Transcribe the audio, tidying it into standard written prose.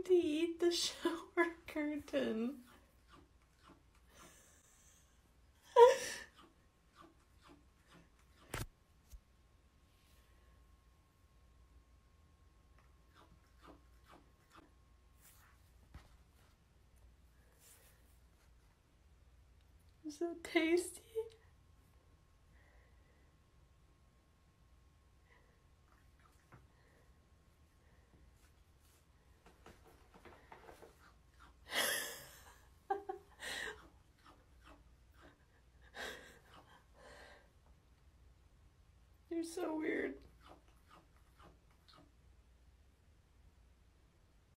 trying to eat the shower curtain. So tasty. You're so weird.